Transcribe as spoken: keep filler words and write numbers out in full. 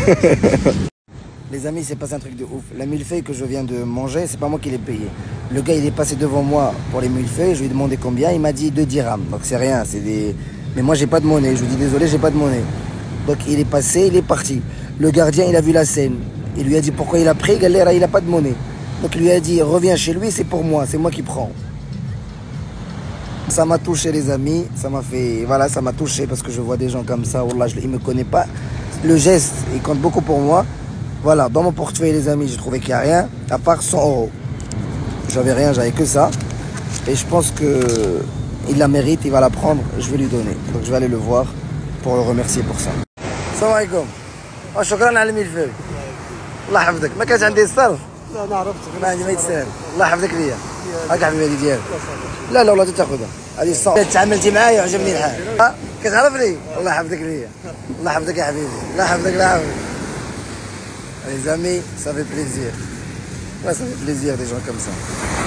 Les amis, c'est passé un truc de ouf. La millefeuille que je viens de manger, c'est pas moi qui l'ai payé. Le gars, il est passé devant moi pour les millefeuilles. Je lui ai demandé combien. Il m'a dit deux dirhams. Donc c'est rien, c'est des. Mais moi, j'ai pas de monnaie. Je lui dis désolé, j'ai pas de monnaie. Donc il est passé, il est parti. Le gardien, il a vu la scène. Il lui a dit pourquoi il a pris. Galera, il a pas de monnaie. Donc il lui a dit reviens chez lui, c'est pour moi, c'est moi qui prends. Ça m'a touché les amis, ça m'a fait, voilà, ça m'a touché parce que je vois des gens comme ça, wallah, je, ils me connaissent pas. Le geste, il compte beaucoup pour moi. Voilà, dans mon portefeuille les amis, j'ai trouvé qu'il n'y a rien, à part cent euros. J'avais rien, j'avais que ça. Et je pense que il la mérite, il va la prendre, je vais lui donner. Donc je vais aller le voir pour le remercier pour ça. Salam alaikum. شكرا على الملفوي. الله يحفظك. ما كانش عندي الصرف. لا انا عرفتك ما عندي ما يتساهل. الله يحفظك ليا. هاك حبيبي ديالك. لا لا والله تاخذها. هذه الصوت. تعاملتي معايا وعجبني الحال. ها كتعرفني؟ الله يحفظك ليا. الله يحفظك يا حبيبي. الله يحفظك الله يحفظك. Les amis, ça fait plaisir. Ouais, ça fait plaisir des gens comme ça.